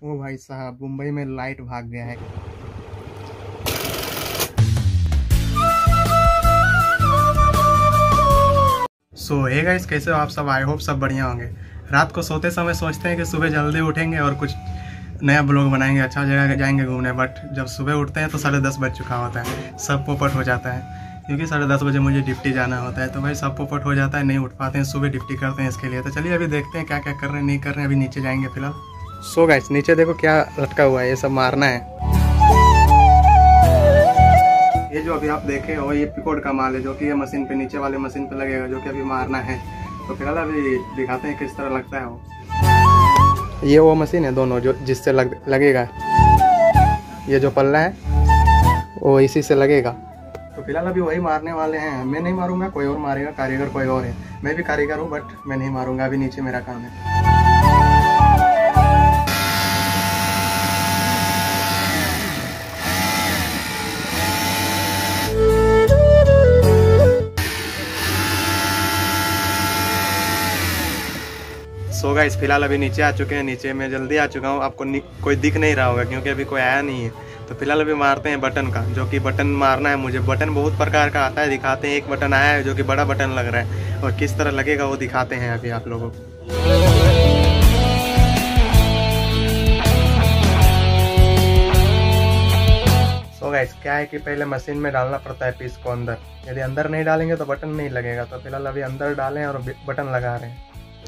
ओ भाई साहब, मुंबई में लाइट भाग गया है। हे गाइस, कैसे हो आप सब? आई होप सब बढ़िया होंगे। रात को सोते समय सोचते हैं कि सुबह जल्दी उठेंगे और कुछ नया ब्लॉग बनाएंगे, अच्छा जगह जाएंगे घूमने, बट जब सुबह उठते हैं तो 10:30 बज चुका होता है। सब पोपट हो जाता है क्योंकि 10:30 बजे मुझे ड्यूटी जाना होता है, तो भाई सब पोपट हो जाता है, नहीं उठ पाते हैं। सुबह ड्यूटी करते हैं इसके लिए। तो चलिए अभी देखते हैं क्या क्या कर रहे हैं, नहीं कर रहे हैं। अभी नीचे जाएंगे फिलहाल। गाइस, नीचे देखो क्या लटका हुआ है, ये सब मारना है। ये जो अभी आप देखे हो ये पिकोड का माल है, जो कि ये मशीन पे, नीचे वाले मशीन पे लगेगा, जो कि अभी मारना है। तो फिलहाल अभी दिखाते हैं किस तरह लगता है वो। ये वो मशीन है दोनों जो जिससे लगेगा। ये जो पल्ला है वो इसी से लगेगा। तो फिलहाल अभी वही मारने वाले हैं। मैं नहीं मारूंगा, कोई और मारेगा, कारीगर कोई और है। मैं भी कारीगर हूँ बट मैं नहीं मारूंगा, अभी नीचे मेरा काम है। गाइस, फिलहाल अभी नीचे आ चुके हैं। नीचे मैं जल्दी आ चुका हूँ, आपको कोई दिख नहीं रहा होगा क्योंकि अभी कोई आया नहीं है। तो फिलहाल अभी मारते हैं बटन का, जो कि बटन मारना है मुझे। बटन बहुत प्रकार का आता है, दिखाते हैं। एक बटन आया है जो कि बड़ा बटन लग रहा है, और किस तरह लगेगा वो दिखाते हैं अभी आप लोगों को। गाइस, क्या है कि पहले मशीन में डालना पड़ता है पीस को अंदर। यदि अंदर नहीं डालेंगे तो बटन नहीं लगेगा। तो फिलहाल अभी अंदर डालें और बटन लगा रहे हैं।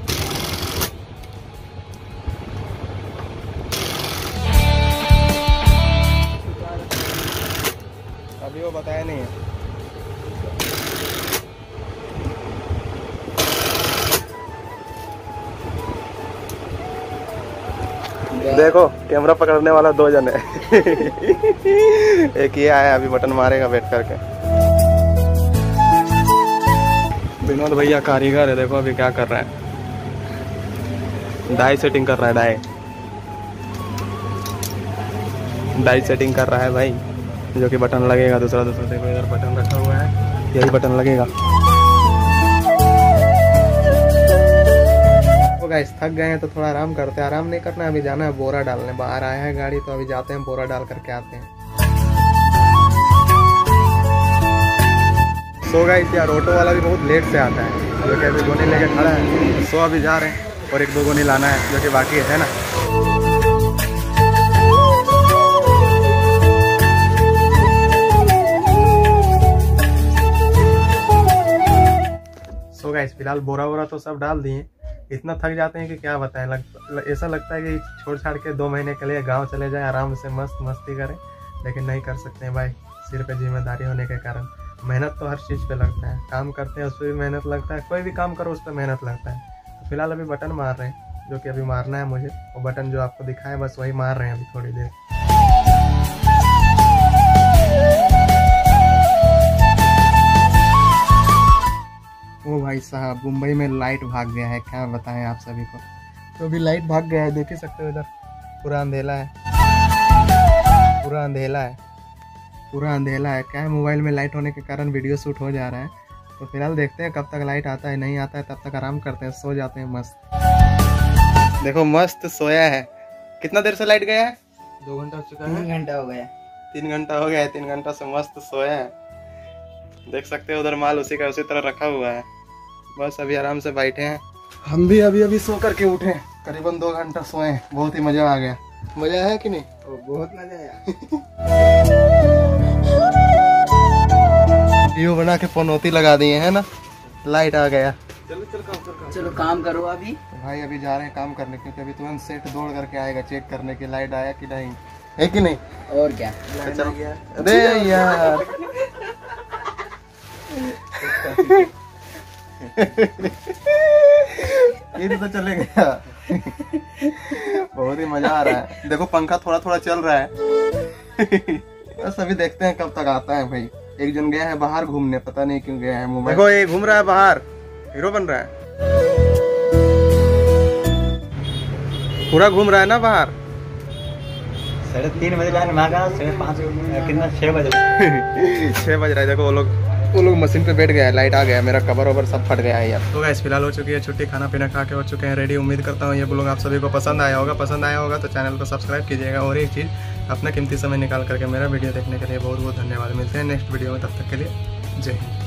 अभी वो बताया नहीं है। देखो, कैमरा पकड़ने वाला 2 जन है। एक ये आया, अभी बटन मारेगा वेट करके। विनोद भैया कारीगर है, देखो अभी क्या कर रहा है। डाई सेटिंग कर रहा है, डाई सेटिंग कर रहा है भाई, जो कि बटन लगेगा। दूसरा देखो, इधर बटन रखा हुआ है, यही बटन लगेगा। तो गाइस, थक गए हैं तो थोड़ा आराम करते हैं। आराम नहीं करना है, अभी जाना है बोरा डालने। बाहर आया है गाड़ी, तो अभी जाते हैं बोरा डाल करके आते हैं। गाइस, यार ऑटो वाला भी बहुत लेट से आता है, जो कि अभी गोनी लेके खड़ा है। अभी जा रहे हैं और 1-2 गोनी लाना है, जो कि बाकी है ना। गाइस, फिलहाल बोरा तो सब डाल दिए। इतना थक जाते हैं कि क्या बताएं। ऐसा लगता है कि छोड़ छाड़ के 2 महीने के लिए गांव चले जाएं, आराम से मस्त मस्ती करें, लेकिन नहीं कर सकते हैं भाई, सिर पे जिम्मेदारी होने के कारण। मेहनत तो हर चीज़ पे लगता है, काम करते हैं उस पर भी मेहनत लगता है, कोई भी काम करो उस पर मेहनत लगता है। तो फिलहाल अभी बटन मार रहे हैं, जो कि अभी मारना है मुझे। वो बटन जो आपको दिखाए बस वही मार रहे हैं अभी थोड़ी देर। ओ भाई साहब, मुंबई में लाइट भाग गया है, क्या बताएं आप सभी को। तो अभी लाइट भाग गया है, देख ही सकते हो। इधर पूरा अंधेला है, पूरा अंधेला है, पूरा अंधेला है। क्या है, मोबाइल में लाइट होने के कारण वीडियो शूट हो जा रहा है। तो फिलहाल देखते हैं कब तक लाइट आता है, नहीं आता है तब तक आराम करते हैं, सो जाते हैं मस्त। देखो मस्त सोया है। कितना देर से लाइट गया है? 2 घंटा हो चुका है। 3 घंटा हो गया। 3 घंटा हो गया है। 3 घंटा से मस्त सोया है। देख सकते हो उधर माल उसी का उसी तरह रखा हुआ है। बस अभी आराम से बैठे हैं। हम भी अभी सो करके उठे, करीबन 2 घंटा सोए। बहुत ही मजा आ गया। मजा है कि नहीं? बहुत मजा आया। वीडियो बना के पनौती लगा दिए है ना, लाइट आ गया। चलो काम करो अभी। भाई अभी जा रहे हैं काम करने, क्योंकि अभी तुरंत सेट दौड़ करके आएगा चेक करने की लाइट आया कि नहीं, है कि नहीं। और क्या। अरे यार ये तो चले गया। बहुत ही मजा आ रहा है। देखो पंखा थोड़ा थोड़ा चल रहा है। बस अभी देखते हैं कब तक आता है भाई। एक जन गया है बाहर घूमने, पता नहीं क्यों गया है। मोबाइल देखो, ये घूम रहा है बाहर, हीरो बन रहा है, पूरा घूम रहा है ना बाहर। 3:30 बजे लाइन मांगा, 5:30 कितना 6 बज रहा है। 6 बज रहा है। देखो वो लोग वो लोग मशीन पे बैठ गया है, लाइट आ गया है, मेरा कवर ओवर सब फट गया है यार। तो गाइस फिलहाल हो चुकी है छुट्टी, खाना पीना खा के हो चुके हैं रेडी। उम्मीद करता हूँ ये ब्लॉग आप सभी को पसंद आया होगा तो चैनल को सब्सक्राइब कीजिएगा। और एक चीज़, अपना कीमती समय निकाल करके मेरा वीडियो देखने के लिए बहुत बहुत धन्यवाद। मिलते हैं नेक्स्ट वीडियो में, तब तक के लिए जय हिंद।